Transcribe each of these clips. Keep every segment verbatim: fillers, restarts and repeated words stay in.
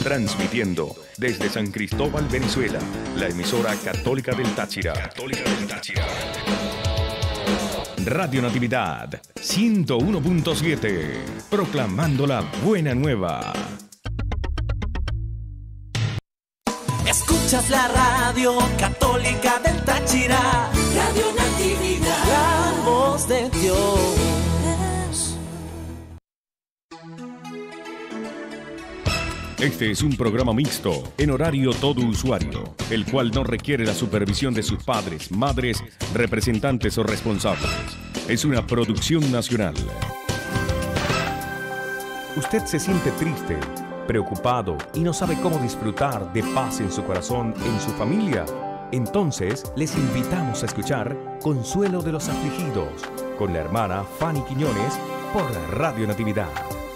Transmitiendo desde San Cristóbal, Venezuela, la emisora católica del Táchira. Católica del Táchira. Radio Natividad ciento uno punto siete, proclamando la buena nueva. Escuchas la radio católica del Táchira, Radio Natividad, la voz de Dios. Este es un programa mixto, en horario todo usuario, el cual no requiere la supervisión de sus padres, madres, representantes o responsables. Es una producción nacional. ¿Usted se siente triste, preocupado y no sabe cómo disfrutar de paz en su corazón, en su familia? Entonces, les invitamos a escuchar Consuelo de los Afligidos, con la hermana Fanny Quiñones, por Radio Natividad.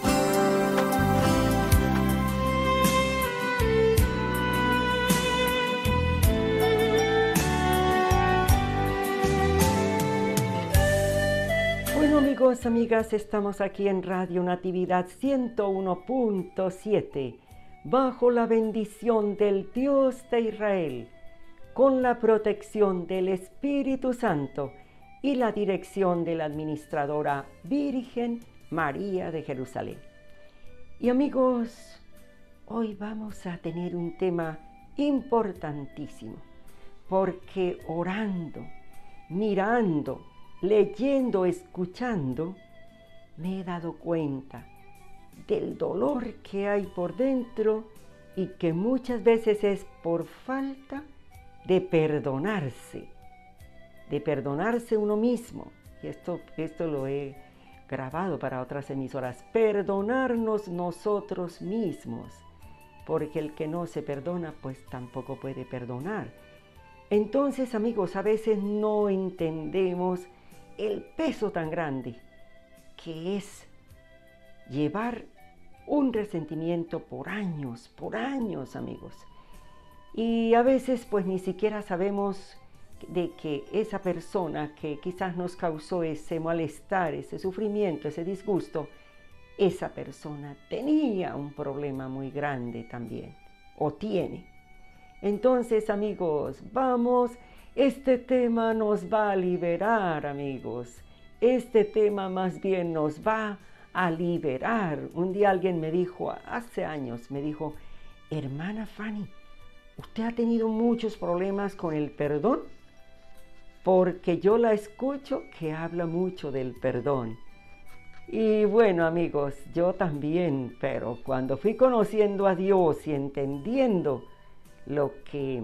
Amigos, amigas, estamos aquí en Radio Natividad ciento uno punto siete, bajo la bendición del Dios de Israel, con la protección del Espíritu Santo y la dirección de la administradora Virgen María de Jerusalén. Y amigos, hoy vamos a tener un tema importantísimo, porque orando, mirando, leyendo, escuchando, me he dado cuenta del dolor que hay por dentro y que muchas veces es por falta de perdonarse, de perdonarse uno mismo. Y esto, esto lo he grabado para otras emisoras, perdonarnos nosotros mismos, porque el que no se perdona, pues tampoco puede perdonar. Entonces, amigos, a veces no entendemos el peso tan grande que es llevar un resentimiento por años, por años, amigos. Y a veces pues ni siquiera sabemos de que esa persona que quizás nos causó ese malestar, ese sufrimiento, ese disgusto, esa persona tenía un problema muy grande también, o tiene. Entonces, amigos, vamos. Este tema nos va a liberar, amigos. Este tema más bien nos va a liberar. Un día alguien me dijo, hace años, me dijo, hermana Fanny, ¿usted ha tenido muchos problemas con el perdón? Porque yo la escucho que habla mucho del perdón. Y bueno, amigos, yo también, pero cuando fui conociendo a Dios y entendiendo lo que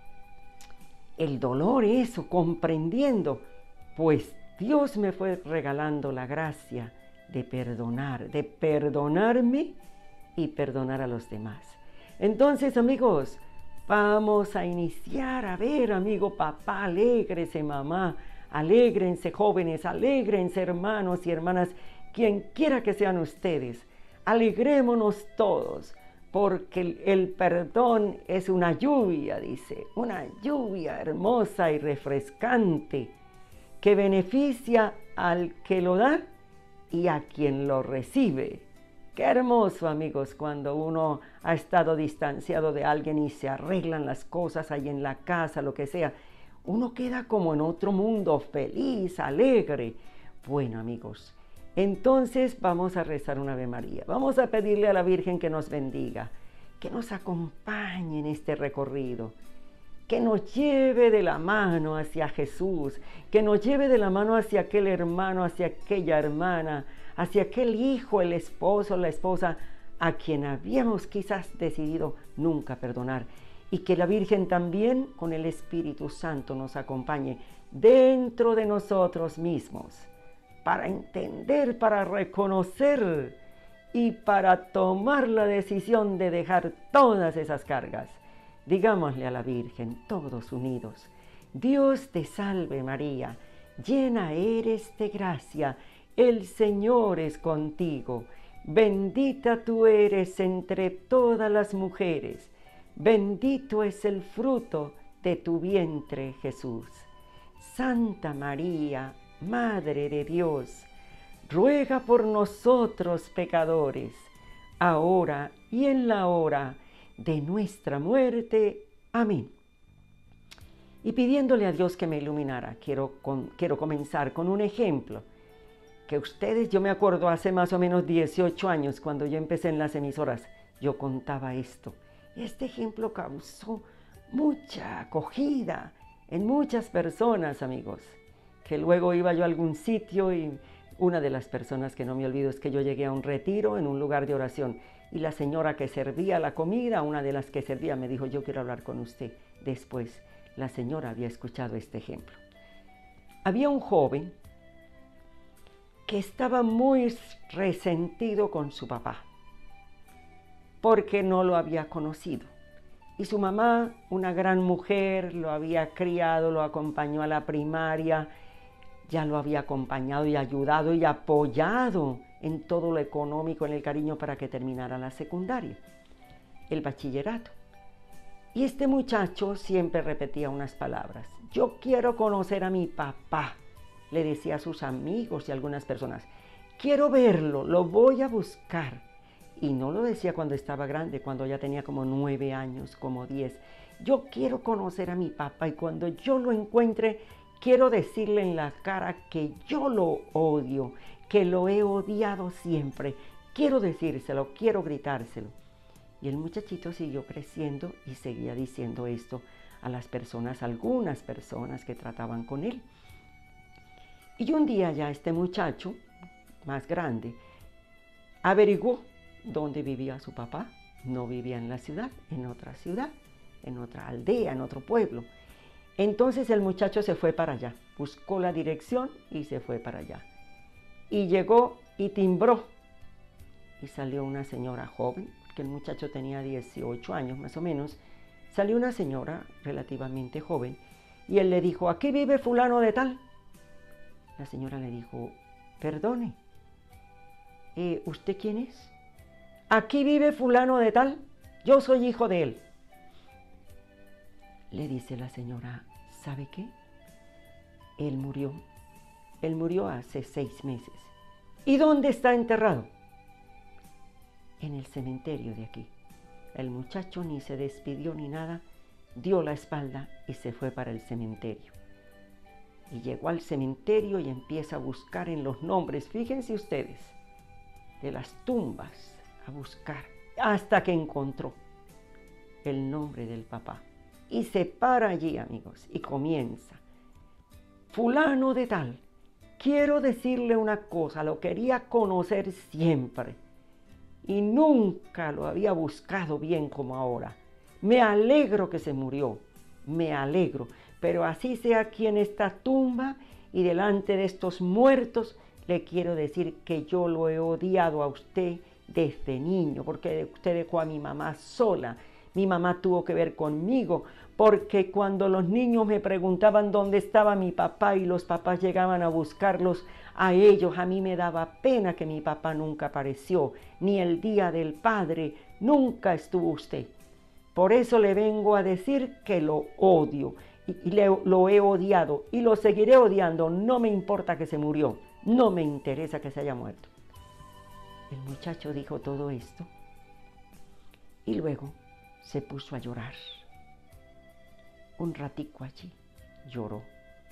el dolor, eso, comprendiendo, pues Dios me fue regalando la gracia de perdonar, de perdonarme y perdonar a los demás. Entonces, amigos, vamos a iniciar. A ver, amigo, papá, alégrese, mamá, alégrense, jóvenes, alégrense, hermanos y hermanas, quien quiera que sean ustedes, alegrémonos todos. Porque el, el perdón es una lluvia, dice, una lluvia hermosa y refrescante que beneficia al que lo da y a quien lo recibe. Qué hermoso, amigos, cuando uno ha estado distanciado de alguien y se arreglan las cosas ahí en la casa, lo que sea. Uno queda como en otro mundo, feliz, alegre. Bueno, amigos, entonces vamos a rezar una Ave María. Vamos a pedirle a la Virgen que nos bendiga, que nos acompañe en este recorrido, que nos lleve de la mano hacia Jesús, que nos lleve de la mano hacia aquel hermano, hacia aquella hermana, hacia aquel hijo, el esposo, la esposa, a quien habíamos quizás decidido nunca perdonar. Y que la Virgen también con el Espíritu Santo nos acompañe dentro de nosotros mismos, para entender, para reconocer y para tomar la decisión de dejar todas esas cargas. Digámosle a la Virgen, todos unidos: Dios te salve María, llena eres de gracia, el Señor es contigo, bendita tú eres entre todas las mujeres, bendito es el fruto de tu vientre, Jesús. Santa María, Madre de Dios, ruega por nosotros pecadores, ahora y en la hora de nuestra muerte. Amén. Y pidiéndole a Dios que me iluminara, quiero, con, quiero comenzar con un ejemplo que ustedes, yo me acuerdo hace más o menos dieciocho años, cuando yo empecé en las emisoras, yo contaba esto. Este ejemplo causó mucha acogida en muchas personas, amigos, que luego iba yo a algún sitio y una de las personas que no me olvido es que yo llegué a un retiro en un lugar de oración y la señora que servía la comida, una de las que servía, me dijo, yo quiero hablar con usted. Después, la señora había escuchado este ejemplo. Había un joven que estaba muy resentido con su papá porque no lo había conocido. Y su mamá, una gran mujer, lo había criado, lo acompañó a la primaria, ya lo había acompañado y ayudado y apoyado en todo lo económico, en el cariño para que terminara la secundaria, el bachillerato. Y este muchacho siempre repetía unas palabras. Yo quiero conocer a mi papá, le decía a sus amigos y a algunas personas. Quiero verlo, lo voy a buscar. Y no lo decía cuando estaba grande, cuando ya tenía como nueve años, como diez. Yo quiero conocer a mi papá y cuando yo lo encuentre, quiero decirle en la cara que yo lo odio, que lo he odiado siempre. Quiero decírselo, quiero gritárselo. Y el muchachito siguió creciendo y seguía diciendo esto a las personas, algunas personas que trataban con él. Y un día ya este muchacho, más grande, averiguó dónde vivía su papá. No vivía en la ciudad, en otra ciudad, en otra aldea, en otro pueblo. Entonces el muchacho se fue para allá, buscó la dirección y se fue para allá. Y llegó y timbró. Y salió una señora joven, que el muchacho tenía dieciocho años más o menos. Salió una señora relativamente joven y él le dijo, ¿aquí vive fulano de tal? La señora le dijo, perdone, eh, ¿usted quién es? Aquí vive fulano de tal, yo soy hijo de él. Le dice la señora, ¿sabe qué? Él murió, él murió hace seis meses. ¿Y dónde está enterrado? En el cementerio de aquí. El muchacho ni se despidió ni nada, dio la espalda y se fue para el cementerio. Y llegó al cementerio y empieza a buscar en los nombres, fíjense ustedes, de las tumbas, a buscar, hasta que encontró el nombre del papá. Y se para allí, amigos, y comienza. Fulano de tal, quiero decirle una cosa, lo quería conocer siempre y nunca lo había buscado bien como ahora. Me alegro que se murió, me alegro, pero así sea aquí en esta tumba y delante de estos muertos, le quiero decir que yo lo he odiado a usted desde niño, porque usted dejó a mi mamá sola. Mi mamá tuvo que ver conmigo, porque cuando los niños me preguntaban dónde estaba mi papá y los papás llegaban a buscarlos a ellos, a mí me daba pena que mi papá nunca apareció, ni el día del padre, nunca estuvo usted. Por eso le vengo a decir que lo odio, y, y le, lo he odiado, y lo seguiré odiando, no me importa que se murió, no me interesa que se haya muerto. El muchacho dijo todo esto, y luego se puso a llorar. Un ratico allí lloró.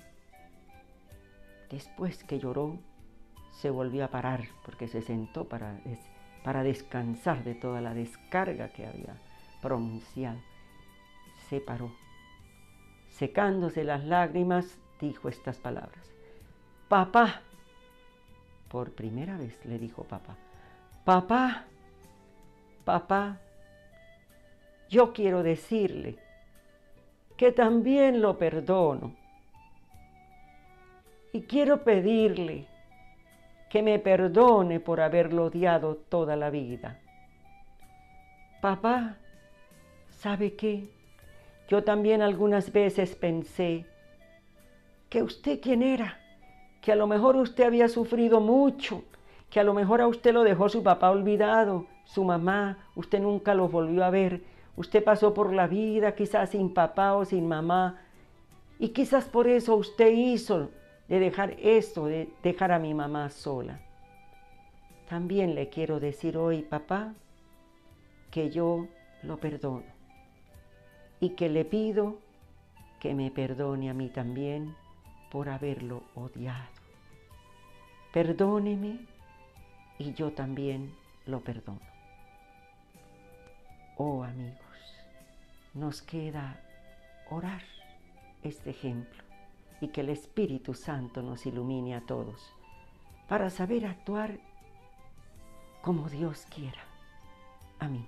Después que lloró, se volvió a parar porque se sentó para, des, para descansar de toda la descarga que había pronunciado. Se paró. Secándose las lágrimas, dijo estas palabras. Papá, por primera vez le dijo papá. Papá, papá, yo quiero decirle que también lo perdono y quiero pedirle que me perdone por haberlo odiado toda la vida. Papá, ¿sabe qué? Yo también algunas veces pensé que usted quién era, que a lo mejor usted había sufrido mucho, que a lo mejor a usted lo dejó su papá olvidado, su mamá, usted nunca lo volvió a ver. Usted pasó por la vida quizás sin papá o sin mamá y quizás por eso usted hizo de dejar esto, de dejar a mi mamá sola. También le quiero decir hoy, papá, que yo lo perdono y que le pido que me perdone a mí también por haberlo odiado. Perdóneme y yo también lo perdono. Oh amigos, nos queda orar este ejemplo y que el Espíritu Santo nos ilumine a todos para saber actuar como Dios quiera. Amén.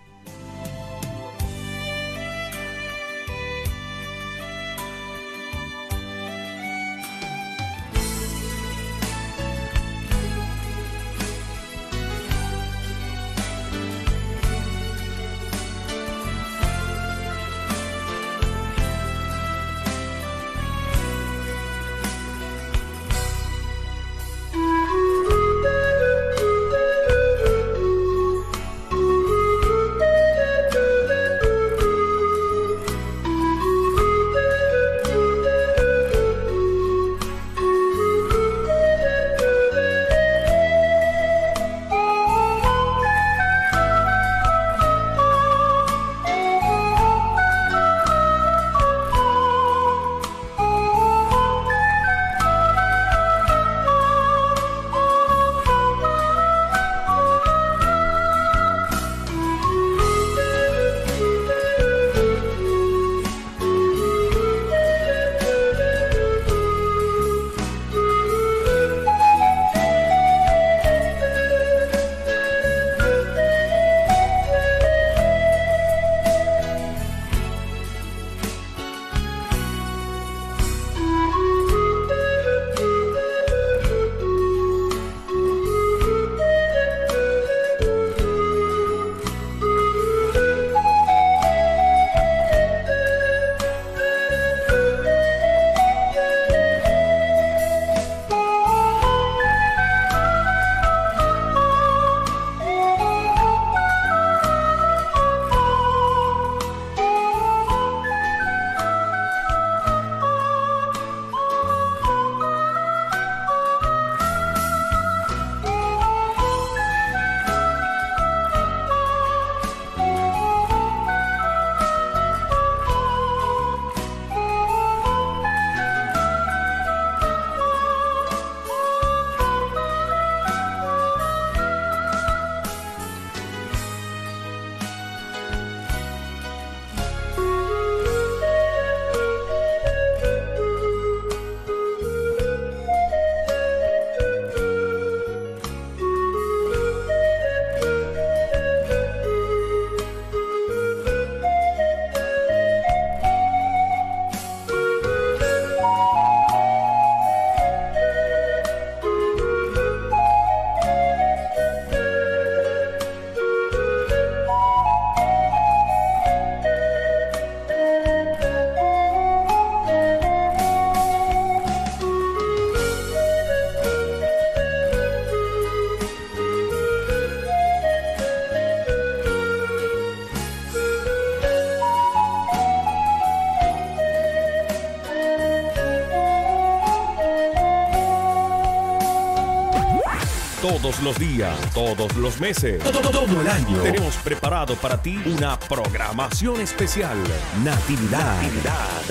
Todos los días, todos los meses, todo, todo el año, tenemos preparado para ti una programación especial. Natividad. Natividad.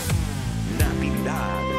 Natividad.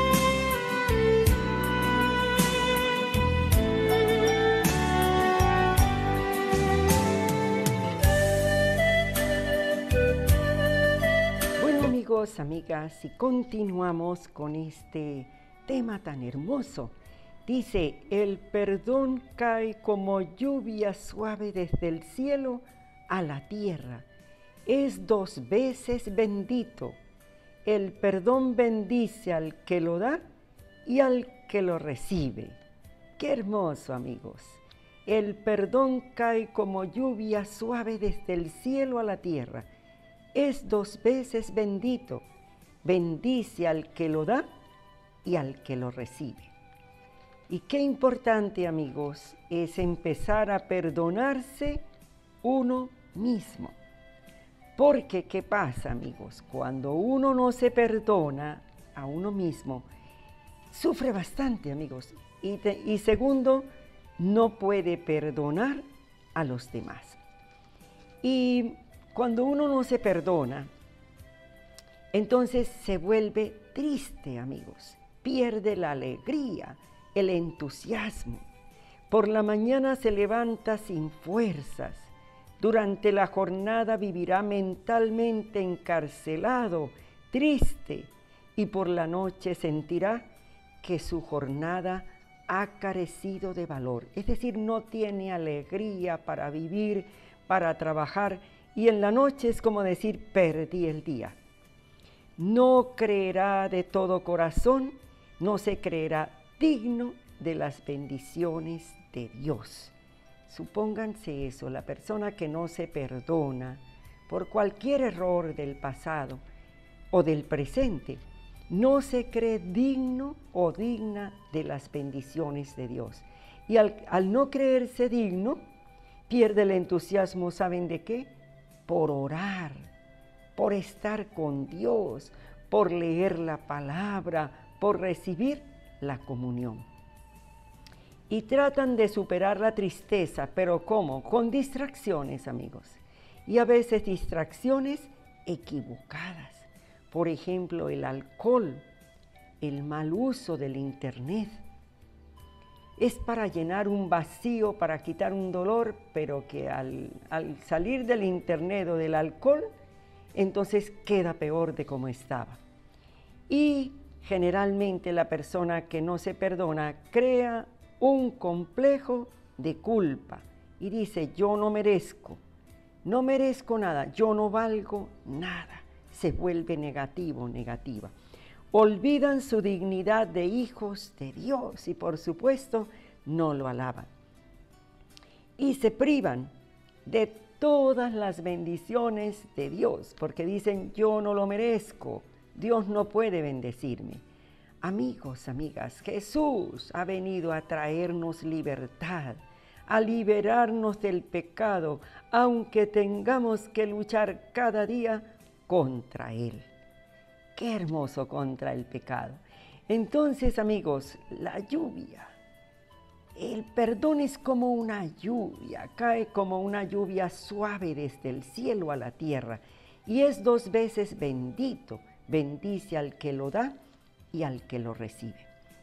Bueno, amigos, amigas, y continuamos con este tema tan hermoso. Dice, el perdón cae como lluvia suave desde el cielo a la tierra. Es dos veces bendito. El perdón bendice al que lo da y al que lo recibe. Qué hermoso, amigos. El perdón cae como lluvia suave desde el cielo a la tierra. Es dos veces bendito. Bendice al que lo da y al que lo recibe. Y qué importante, amigos, es empezar a perdonarse uno mismo. Porque, ¿qué pasa, amigos? Cuando uno no se perdona a uno mismo, sufre bastante, amigos. Y, te, y segundo, no puede perdonar a los demás. Y Cuando uno no se perdona, entonces se vuelve triste, amigos. Pierde la alegría, el entusiasmo. Por la mañana se levanta sin fuerzas. Durante la jornada vivirá mentalmente encarcelado, triste, y por la noche sentirá que su jornada ha carecido de valor. Es decir, no tiene alegría para vivir, para trabajar, y en la noche es como decir, perdí el día. No creerá de todo corazón, no se creerá digno de las bendiciones de Dios. Supónganse eso, la persona que no se perdona por cualquier error del pasado o del presente, no se cree digno o digna de las bendiciones de Dios. Y al, al no creerse digno, pierde el entusiasmo, ¿saben de qué? Por orar, por estar con Dios, por leer la palabra, por recibir la comunión. Y tratan de superar la tristeza, pero ¿cómo? Con distracciones, amigos. Y a veces distracciones equivocadas. Por ejemplo, el alcohol, el mal uso del internet. Es para llenar un vacío, para quitar un dolor, pero que al, al salir del internet o del alcohol, entonces queda peor de como estaba. Y generalmente la persona que no se perdona crea un complejo de culpa y dice, yo no merezco, no merezco nada, yo no valgo nada. Se vuelve negativo, negativa. Olvidan su dignidad de hijos de Dios y por supuesto no lo alaban. Y se privan de todas las bendiciones de Dios porque dicen, yo no lo merezco, Dios no puede bendecirme. Amigos, amigas, Jesús ha venido a traernos libertad, a liberarnos del pecado, aunque tengamos que luchar cada día contra él. Qué hermoso contra el pecado. Entonces, amigos, la lluvia, el perdón es como una lluvia, cae como una lluvia suave desde el cielo a la tierra y es dos veces bendito, bendice al que lo da y al que lo recibe.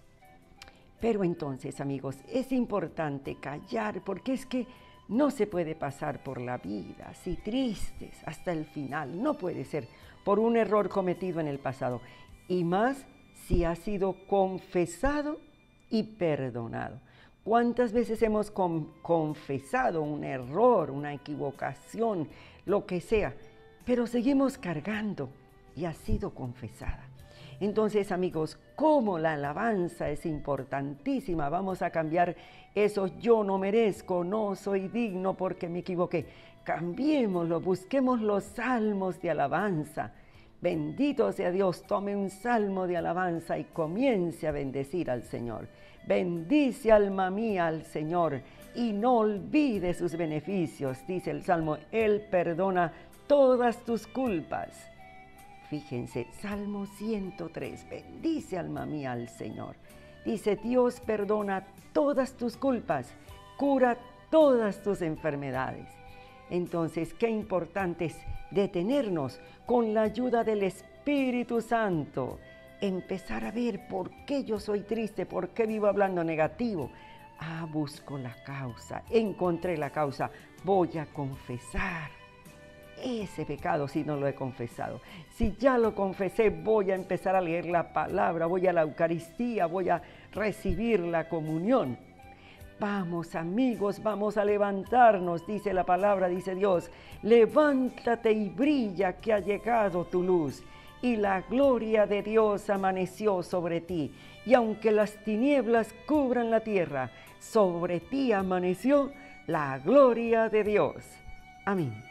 Pero entonces, amigos, es importante callar porque es que no se puede pasar por la vida así tristes hasta el final. No puede ser por un error cometido en el pasado. Y más si ha sido confesado y perdonado. ¿Cuántas veces hemos con, confesado un error, una equivocación, lo que sea, pero seguimos cargando y ha sido confesada? Entonces, amigos, como la alabanza es importantísima, vamos a cambiar esos yo no merezco, no soy digno porque me equivoqué. Cambiémoslo, busquemos los salmos de alabanza. Bendito sea Dios, tome un salmo de alabanza y comience a bendecir al Señor. Bendice alma mía al Señor y no olvide sus beneficios, dice el Salmo, Él perdona todas tus culpas. Fíjense, Salmo ciento tres, bendice alma mía al Señor. Dice, Dios perdona todas tus culpas, cura todas tus enfermedades. Entonces, qué importante es detenernos con la ayuda del Espíritu Santo. Empezar a ver por qué yo soy triste, por qué vivo hablando negativo. Ah, busco la causa, encontré la causa, voy a confesar ese pecado si no lo he confesado. Si ya lo confesé, voy a empezar a leer la palabra, voy a la Eucaristía, voy a recibir la comunión. Vamos, amigos, vamos a levantarnos, dice la palabra, dice Dios. Levántate y brilla, que ha llegado tu luz. Y la gloria de Dios amaneció sobre ti. Y aunque las tinieblas cubran la tierra, sobre ti amaneció la gloria de Dios. Amén.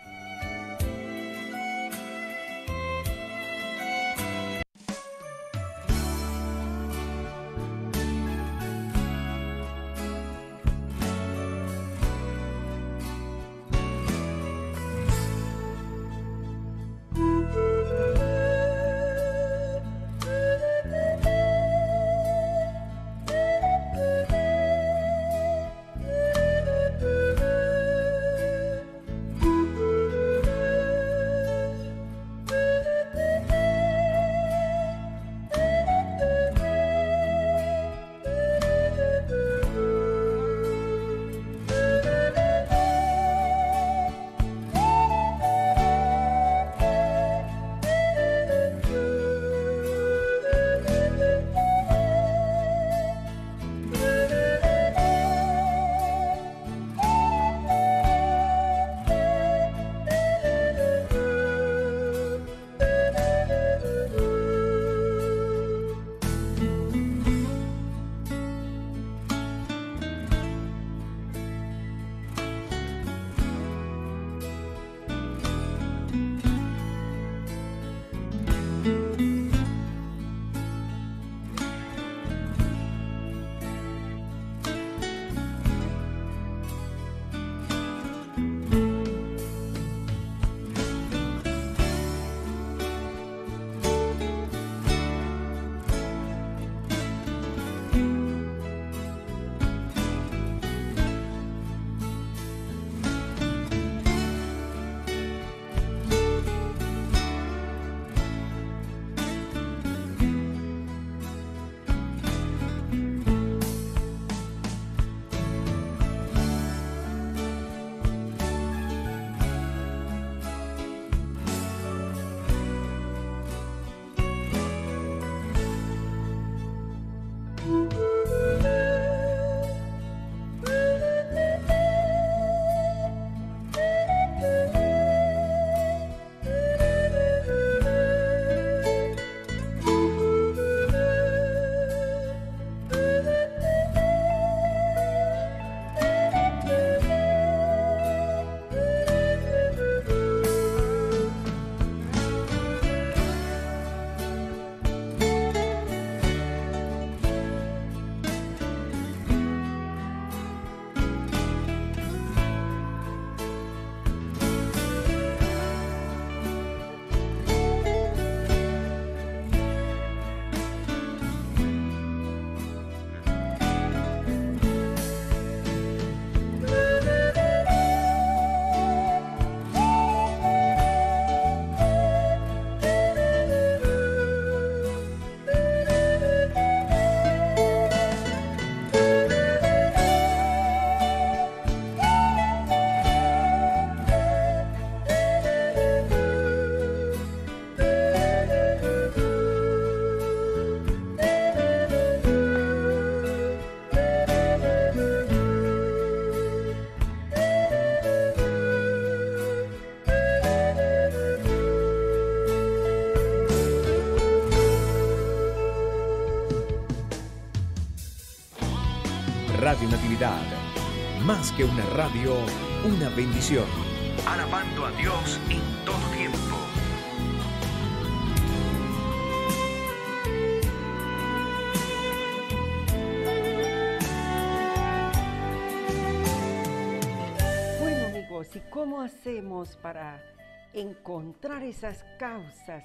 Radio Natividad. Más que una radio, una bendición. Alabando a Dios en todo tiempo. Bueno, amigos, ¿y cómo hacemos para encontrar esas causas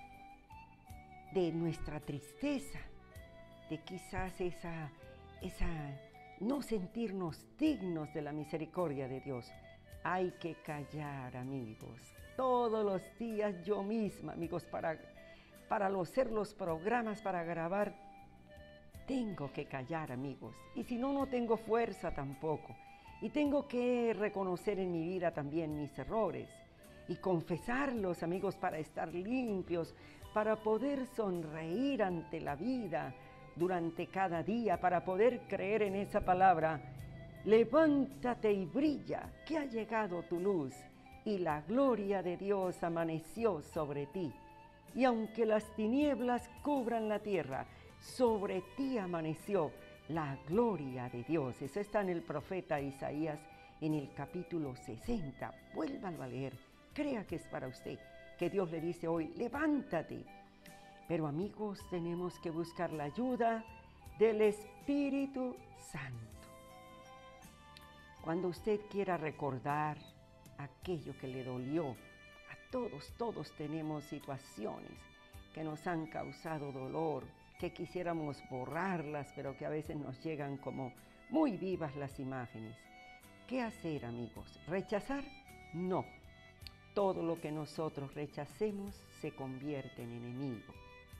de nuestra tristeza? De quizás esa, esa no sentirnos dignos de la misericordia de Dios. Hay que callar, amigos. Todos los días yo misma, amigos, para, para hacer los programas, para grabar, tengo que callar, amigos. Y si no, no tengo fuerza tampoco. Y tengo que reconocer en mi vida también mis errores y confesarlos, amigos, para estar limpios, para poder sonreír ante la vida durante cada día, para poder creer en esa palabra: levántate y brilla, que ha llegado tu luz, y la gloria de Dios amaneció sobre ti. Y aunque las tinieblas cubran la tierra, sobre ti amaneció la gloria de Dios. Eso está en el profeta Isaías, en el capítulo sesenta. Vuélvalo a leer, crea que es para usted, que Dios le dice hoy: levántate. Pero, amigos, tenemos que buscar la ayuda del Espíritu Santo. Cuando usted quiera recordar aquello que le dolió, a todos, todos tenemos situaciones que nos han causado dolor, que quisiéramos borrarlas, pero que a veces nos llegan como muy vivas las imágenes. ¿Qué hacer, amigos? ¿Rechazar? No. Todo lo que nosotros rechacemos se convierte en enemigo.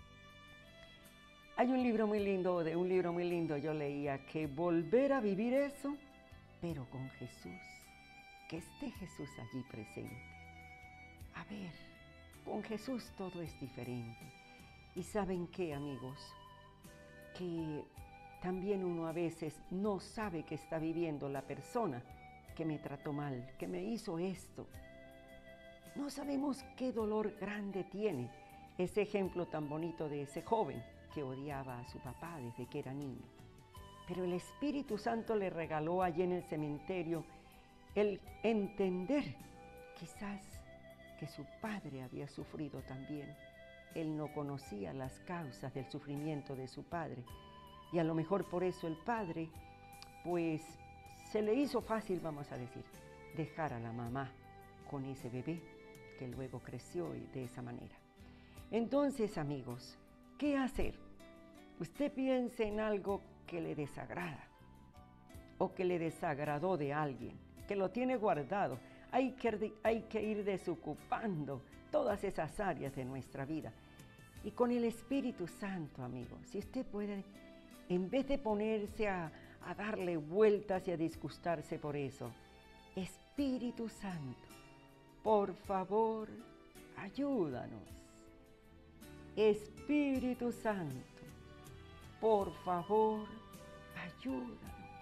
Hay un libro muy lindo, de un libro muy lindo yo leía que volver a vivir eso, pero con Jesús, que esté Jesús allí presente. A ver, con Jesús todo es diferente. Y ¿saben qué, amigos? Que también uno a veces no sabe que está viviendo la persona que me trató mal, que me hizo esto. No sabemos qué dolor grande tiene ese ejemplo tan bonito de ese joven que odiaba a su papá desde que era niño. Pero el Espíritu Santo le regaló allí en el cementerio el entender quizás que su padre había sufrido también. Él no conocía las causas del sufrimiento de su padre y a lo mejor por eso el padre, pues, se le hizo fácil, vamos a decir, dejar a la mamá con ese bebé que luego creció y de esa manera. Entonces, amigos, ¿qué hacer? Usted piense en algo que le desagrada o que le desagradó de alguien, que lo tiene guardado. Hay que, hay que ir desocupando todas esas áreas de nuestra vida. Y con el Espíritu Santo, amigos, si usted puede, en vez de ponerse a, a darle vueltas y a disgustarse por eso, Espíritu Santo, por favor, ayúdanos. Espíritu Santo, por favor, ayúdanos.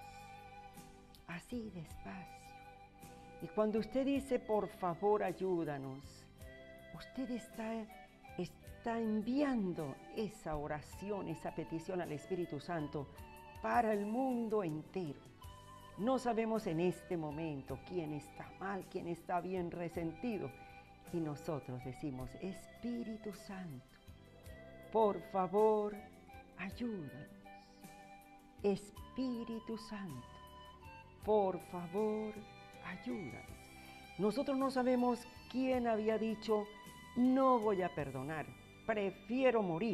Así despacio. Y cuando usted dice, por favor, ayúdanos, usted está, está enviando esa oración, esa petición al Espíritu Santo para el mundo entero. No sabemos en este momento quién está mal, quién está bien resentido. Y nosotros decimos, Espíritu Santo, por favor, ayúdanos. Espíritu Santo, por favor, ayúdanos. Nosotros no sabemos quién había dicho, no voy a perdonar, prefiero morir.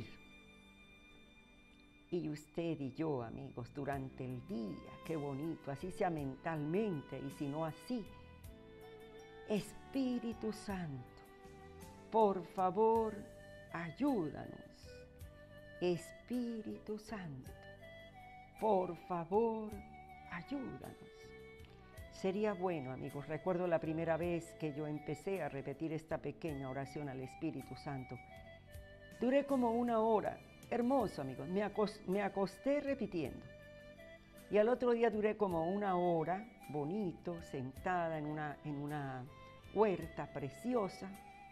Y usted y yo, amigos, durante el día, qué bonito, así sea mentalmente y si no así. Espíritu Santo, por favor, ayúdanos. Espíritu Santo, por favor, ayúdanos. Sería bueno, amigos, recuerdo la primera vez que yo empecé a repetir esta pequeña oración al Espíritu Santo. Duré como una hora, hermoso, amigos, me, acos- me acosté repitiendo. Y al otro día duré como una hora, bonito, sentada en una, en una huerta preciosa.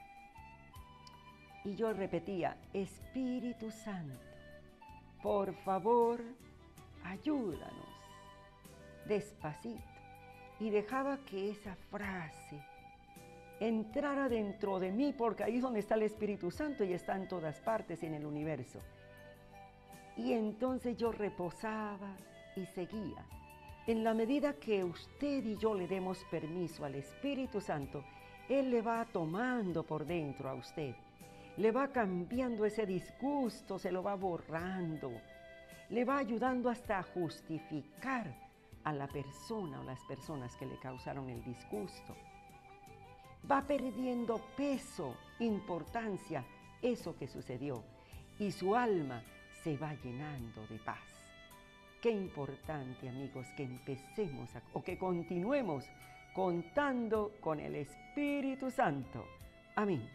Y yo repetía, Espíritu Santo, por favor, ayúdanos. despacito, y dejaba que esa frase entrara dentro de mí, porque ahí es donde está el Espíritu Santo y está en todas partes en el universo. Y entonces yo reposaba y seguía. En la medida que usted y yo le demos permiso al Espíritu Santo, Él le va tomando por dentro a usted, le va cambiando ese disgusto, se lo va borrando, le va ayudando hasta a justificar a la persona o las personas que le causaron el disgusto. Va perdiendo peso, importancia, eso que sucedió, y su alma se va llenando de paz. Qué importante, amigos, que empecemos a, o que continuemos contando con el Espíritu Santo. Amén.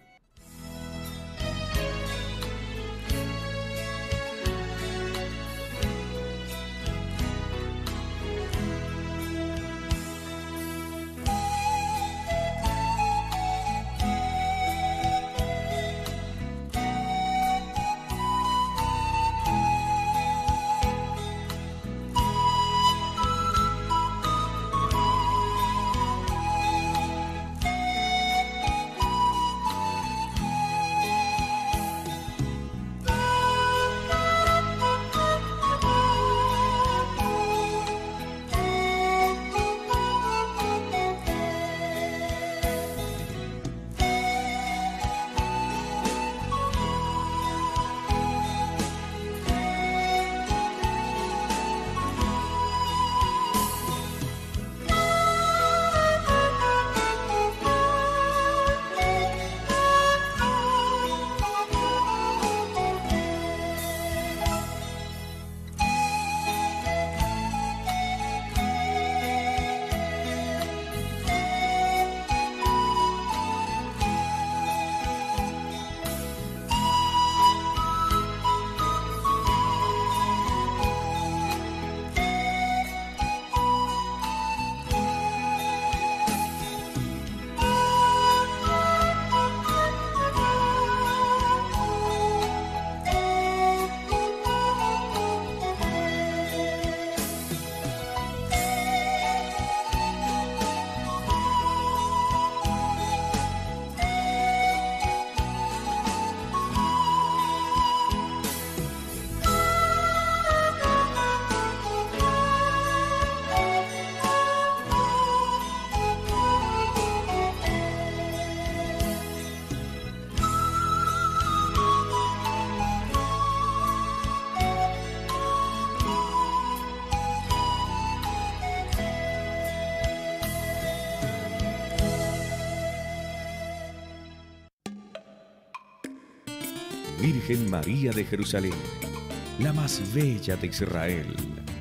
Virgen María de Jerusalén, la más bella de Israel.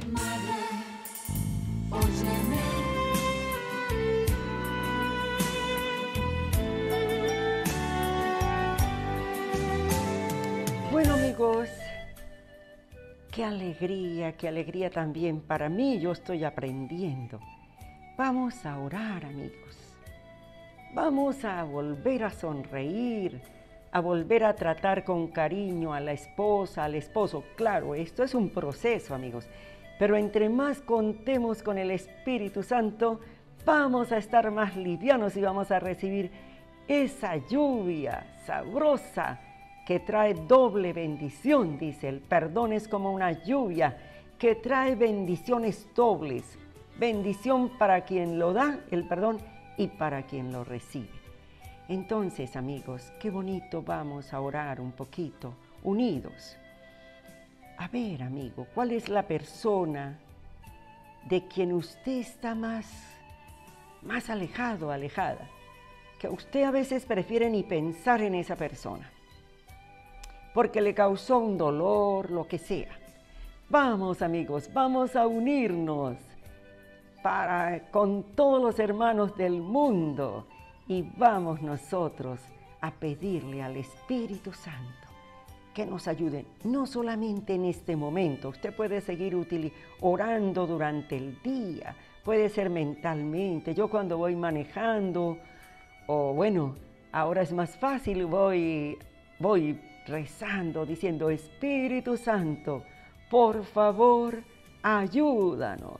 Bueno, amigos, qué alegría, qué alegría también para mí, yo estoy aprendiendo. Vamos a orar, amigos. Vamos a volver a sonreír, a volver a tratar con cariño a la esposa, al esposo. Claro, esto es un proceso, amigos, pero entre más contemos con el Espíritu Santo, vamos a estar más livianos y vamos a recibir esa lluvia sabrosa que trae doble bendición, dice. El perdón es como una lluvia que trae bendiciones dobles. Bendición para quien lo da, el perdón, y para quien lo recibe. Entonces, amigos, qué bonito, vamos a orar un poquito, unidos. A ver, amigo, ¿cuál es la persona de quien usted está más, más alejado, alejada? Que usted a veces prefiere ni pensar en esa persona, porque le causó un dolor, lo que sea. Vamos, amigos, vamos a unirnos para, con todos los hermanos del mundo, y vamos nosotros a pedirle al Espíritu Santo que nos ayude, no solamente en este momento. Usted puede seguir útil, orando durante el día, puede ser mentalmente. Yo cuando voy manejando, o bueno, ahora es más fácil, voy, voy rezando, diciendo: Espíritu Santo, por favor, ayúdanos.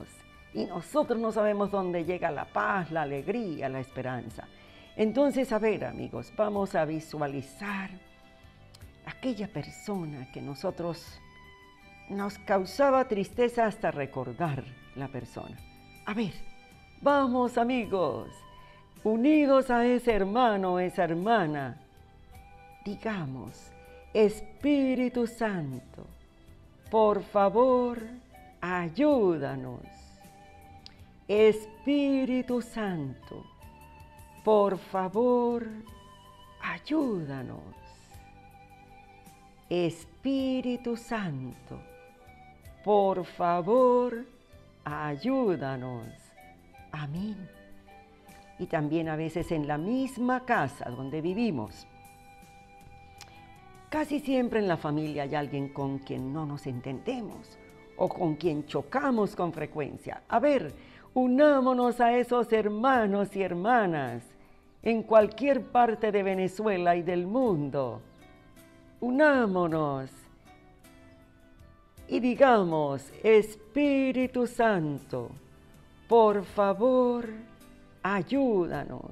y nosotros no sabemos dónde llega la paz, la alegría, la esperanza. Entonces, a ver, amigos, vamos a visualizar aquella persona que nosotros nos causaba tristeza hasta recordar la persona. A ver, vamos, amigos, unidos a ese hermano, esa hermana, digamos: Espíritu Santo, por favor, ayúdanos. Espíritu Santo, por favor, ayúdanos. Espíritu Santo, por favor, ayúdanos. Amén. Y también a veces en la misma casa donde vivimos, casi siempre en la familia hay alguien con quien no nos entendemos o con quien chocamos con frecuencia. A ver, unámonos a esos hermanos y hermanas en cualquier parte de Venezuela y del mundo. Unámonos y digamos: Espíritu Santo, por favor, ayúdanos.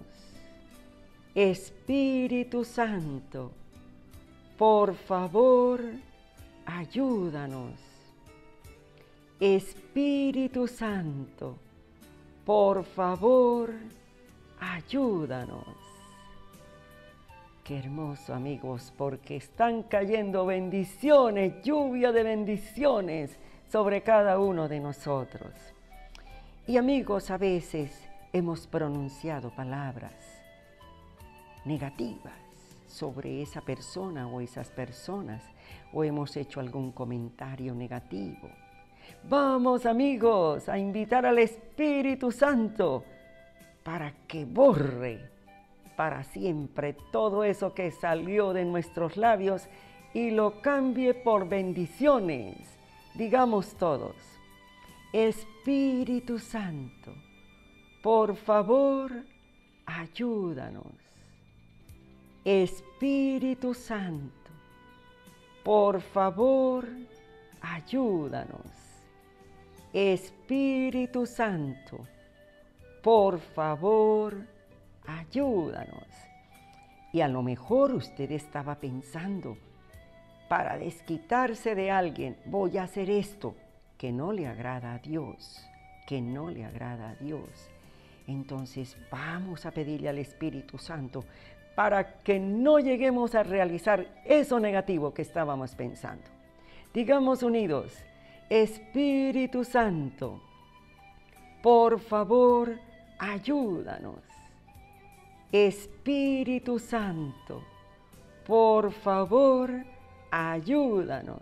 Espíritu Santo, por favor, ayúdanos. Espíritu Santo, por favor, ayúdanos. Qué hermoso, amigos, porque están cayendo bendiciones, lluvia de bendiciones sobre cada uno de nosotros. Y amigos, a veces hemos pronunciado palabras negativas sobre esa persona o esas personas, o hemos hecho algún comentario negativo. Vamos, amigos, a invitar al Espíritu Santo para que borre para siempre todo eso que salió de nuestros labios y lo cambie por bendiciones. Digamos todos: Espíritu Santo, por favor, ayúdanos. Espíritu Santo, por favor, ayúdanos. Espíritu Santo, por favor, ayúdanos. Y a lo mejor usted estaba pensando: para desquitarse de alguien, voy a hacer esto que no le agrada a Dios, que no le agrada a Dios. Entonces vamos a pedirle al Espíritu Santo para que no lleguemos a realizar eso negativo que estábamos pensando. Digamos unidos: Espíritu Santo, por favor, ayúdanos. Espíritu Santo, por favor, ayúdanos.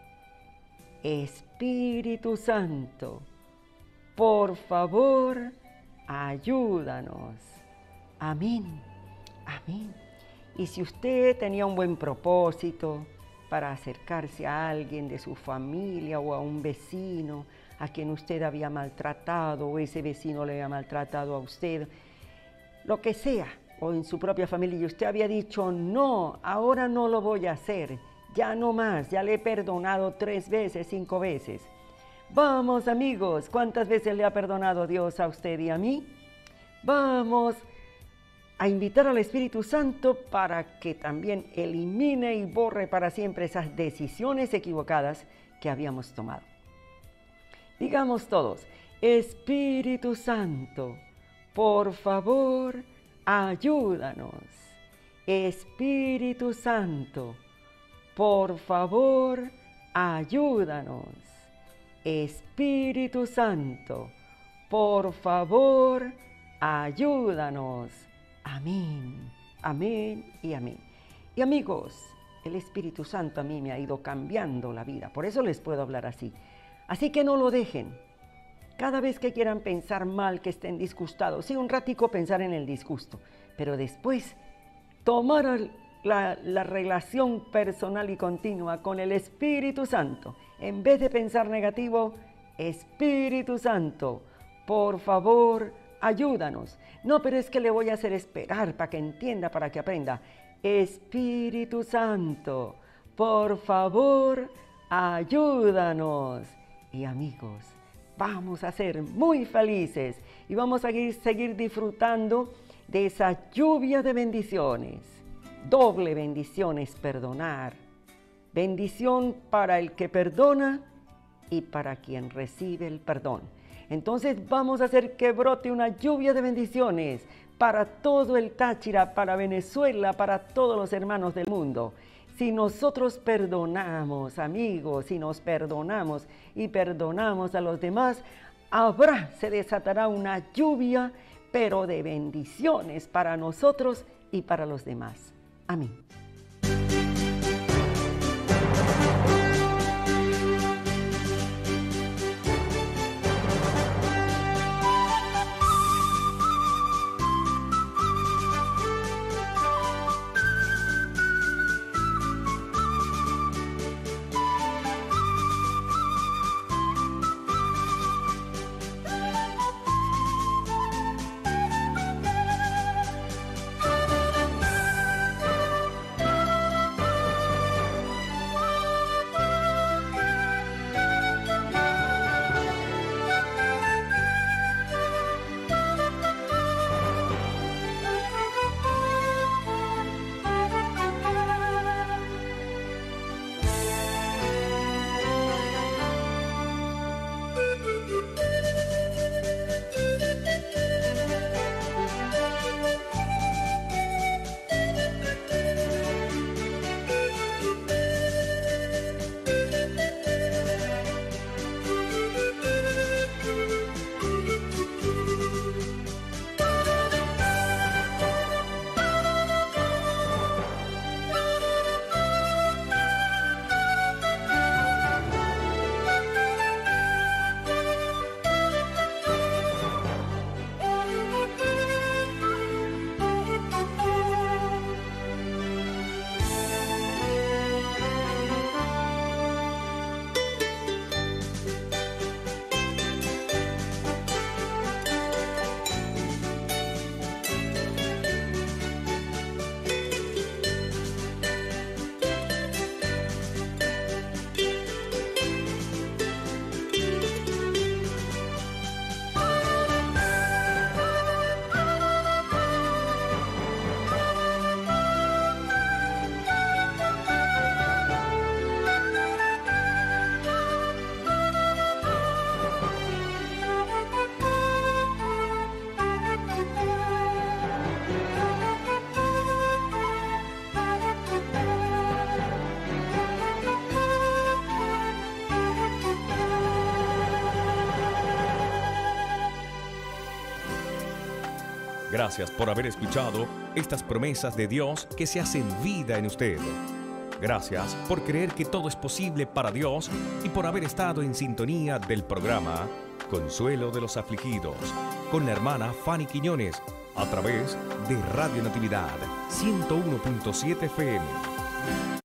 Espíritu Santo, por favor, ayúdanos. Amén, amén. Y si usted tenía un buen propósito para acercarse a alguien de su familia o a un vecino a quien usted había maltratado, o ese vecino le había maltratado a usted, lo que sea, o en su propia familia, y usted había dicho: no, ahora no lo voy a hacer, ya no más, ya le he perdonado tres veces, cinco veces. Vamos, amigos, ¿cuántas veces le ha perdonado Dios a usted y a mí? Vamos a invitar al Espíritu Santo para que también elimine y borre para siempre esas decisiones equivocadas que habíamos tomado. Digamos todos: Espíritu Santo, por favor, ayúdanos. Espíritu Santo, por favor, ayúdanos. Espíritu Santo, por favor, ayúdanos. Amén, amén y amén. Y amigos, el Espíritu Santo a mí me ha ido cambiando la vida, por eso les puedo hablar así. Así que no lo dejen. Cada vez que quieran pensar mal, que estén disgustados, sí, un ratico pensar en el disgusto, pero después tomar la, la relación personal y continua con el Espíritu Santo. En vez de pensar negativo: Espíritu Santo, por favor, ayúdanos. No, pero es que le voy a hacer esperar para que entienda, para que aprenda. Espíritu Santo, por favor, ayúdanos. Y amigos, vamos a ser muy felices y vamos a seguir disfrutando de esa lluvia de bendiciones. Doble bendición es perdonar. Bendición para el que perdona y para quien recibe el perdón. Entonces vamos a hacer que brote una lluvia de bendiciones para todo el Táchira, para Venezuela, para todos los hermanos del mundo. Si nosotros perdonamos, amigos, si nos perdonamos y perdonamos a los demás, habrá, se desatará una lluvia, pero de bendiciones para nosotros y para los demás. Amén. Gracias por haber escuchado estas promesas de Dios que se hacen vida en usted. Gracias por creer que todo es posible para Dios y por haber estado en sintonía del programa Consuelo de los Afligidos con la hermana Fanny Quiñones a través de Radio Natividad ciento uno punto siete F M.